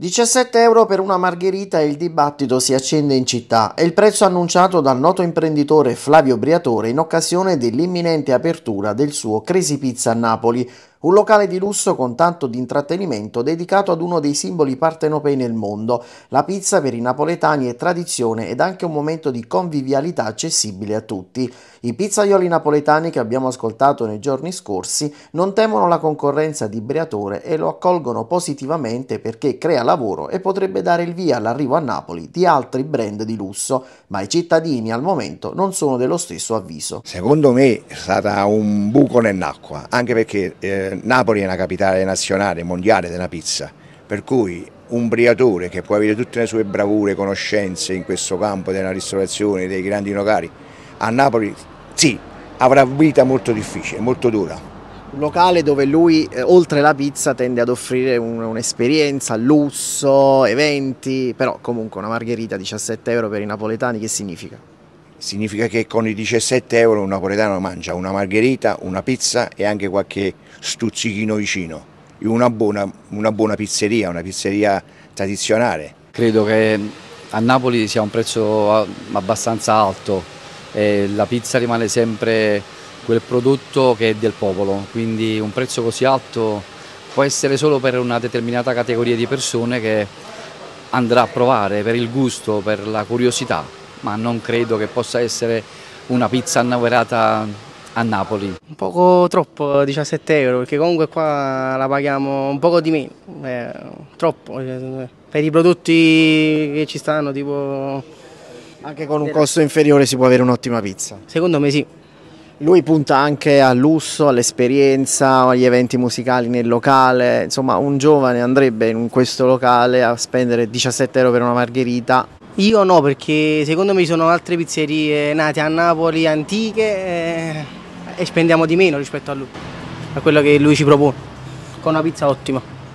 17 € per una margherita e il dibattito si accende in città. È il prezzo annunciato dal noto imprenditore Flavio Briatore in occasione dell'imminente apertura del suo Crazy Pizza a Napoli, un locale di lusso con tanto di intrattenimento dedicato ad uno dei simboli partenopei nel mondo. La pizza per i napoletani è tradizione ed anche un momento di convivialità accessibile a tutti. I pizzaioli napoletani che abbiamo ascoltato nei giorni scorsi non temono la concorrenza di Briatore e lo accolgono positivamente perché crea lavoro e potrebbe dare il via all'arrivo a Napoli di altri brand di lusso, ma i cittadini al momento non sono dello stesso avviso. Secondo me è stata un buco nell'acqua, anche perché Napoli è una capitale nazionale, mondiale della pizza, per cui un Briatore che può avere tutte le sue bravure, conoscenze in questo campo della ristorazione, dei grandi locali, a Napoli sì, avrà vita molto difficile, molto dura. Un locale dove lui, oltre la pizza, tende ad offrire un'esperienza, lusso, eventi, però comunque una margherita 17 € per i napoletani che significa? Significa che con i 17 € un napoletano mangia una margherita, una pizza e anche qualche stuzzichino vicino, in una buona pizzeria, una pizzeria tradizionale. Credo che a Napoli sia un prezzo abbastanza alto e la pizza rimane sempre quel prodotto che è del popolo, quindi un prezzo così alto può essere solo per una determinata categoria di persone che andrà a provare per il gusto, per la curiosità, ma non credo che possa essere una pizza annoverata a Napoli. Un poco troppo 17 €, perché comunque qua la paghiamo un poco di meno, troppo, per i prodotti che ci stanno, tipo... Anche con un costo inferiore si può avere un'ottima pizza. Secondo me sì. Lui punta anche al lusso, all'esperienza, agli eventi musicali nel locale, insomma un giovane andrebbe in questo locale a spendere 17 € per una margherita. Io no, perché secondo me ci sono altre pizzerie nate a Napoli, antiche, e spendiamo di meno rispetto a lui, a quello che lui ci propone, con una pizza ottima.